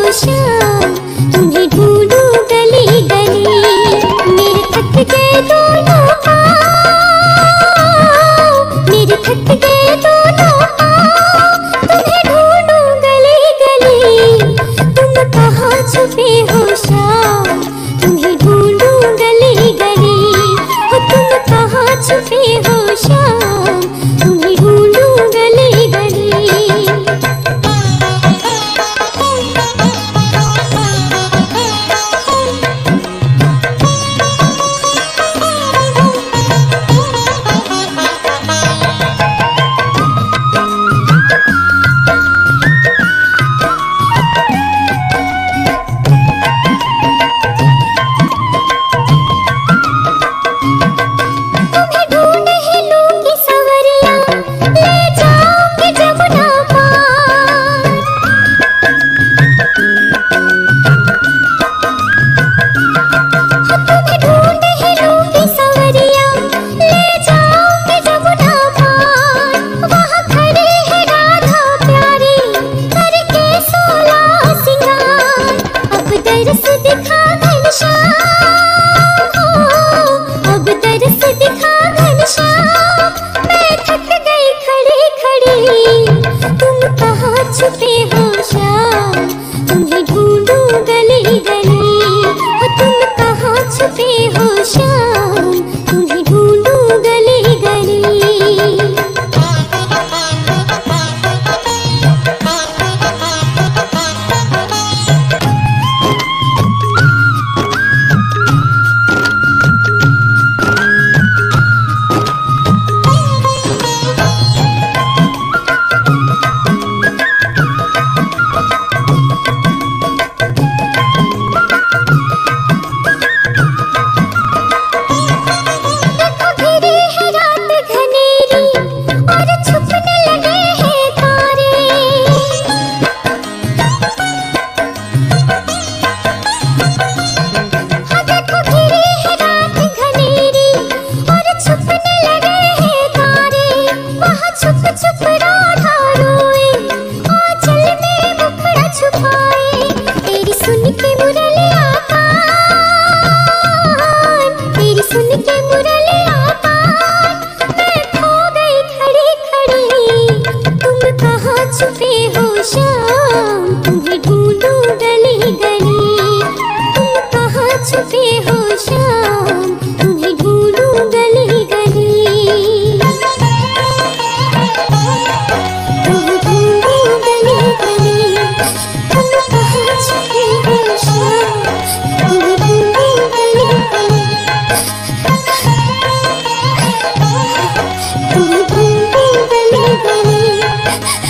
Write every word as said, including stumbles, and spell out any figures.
श्याम, तुम्हें ढूंढूं गली गली। मेरे थक गए दोनों पाँव, मेरे थक गए दोनों पाँव, तुम्हें ढूंढूं गली गली। तुम कहाँ छुपे हो श्याम, तुम्हें ढूंढूं गली गली। हो तुम कहाँ छुपे हो श्याम, तुम्हें ढूंढूं गली गली। छुपे हो श्याम, तुम्हें ढूंढूं गली गली। हो तुम कहाँ छुपे हो श्याम, तुम्हें ढूंढूं गली गली। छुपे हो श्याम, तुम्हें ढूंढूं गली गली। तुम कहाँ छुपे हो श्याम, तुम्हें ढूंढूं गली गली। तुम्हें ढूंढूं गली गली। तुम कहाँ छुपे हो श्याम, तुम्हें ढूंढूं गली गली। तुम्हें ढूंढूं गली गली।